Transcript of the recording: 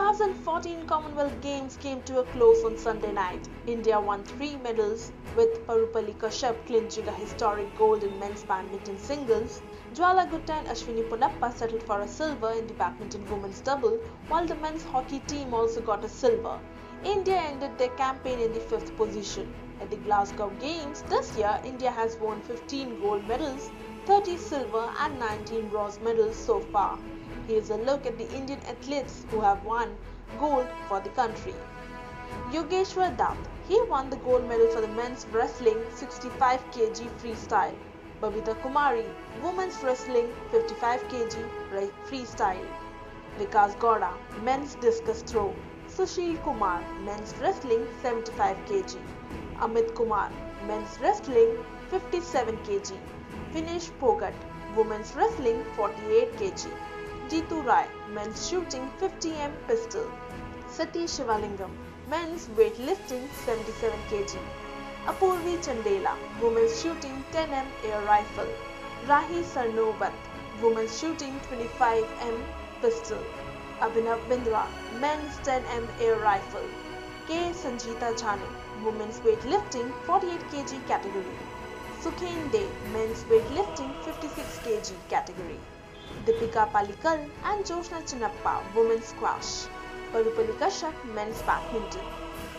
2014 Commonwealth Games came to a close on Sunday night. India won 3 medals, with Parupalli Kashyap clinching a historic gold in men's badminton singles. Jwala Gutta and Ashwini Ponnappa settled for a silver in the badminton women's double, while the men's hockey team also got a silver. India ended their campaign in the 5th position. At the Glasgow Games this year, India has won 15 gold medals, 30 silver and 19 bronze medals so far. Here's a look at the Indian athletes who have won gold for the country. Yogeshwar Dutt, he won the gold medal for the men's wrestling 65 kg freestyle. Babita Kumari, women's wrestling 55 kg freestyle. Vikas Gowda, men's discus throw. Sushil Kumar, men's wrestling 75 kg. Amit Kumar, men's wrestling 57 kg. Vinesh Phogat, women's wrestling 48 kg. Jeetu Rai, men's shooting 50m pistol. Satish Shivalingam, men's weightlifting 77 kg. Apurvi Chandela, women's shooting 10m air rifle. Rahi Sarnobat, women's shooting 25m pistol. Abhinav Bindra, men's 10m air rifle. K. Sanjita Jhanu, women's weightlifting 48 kg category. Sukhen De, men's weightlifting 56 kg category. Deepika Palikal and Joshna Chinnappa, women's squash. Parupalli Kashyap, men's badminton.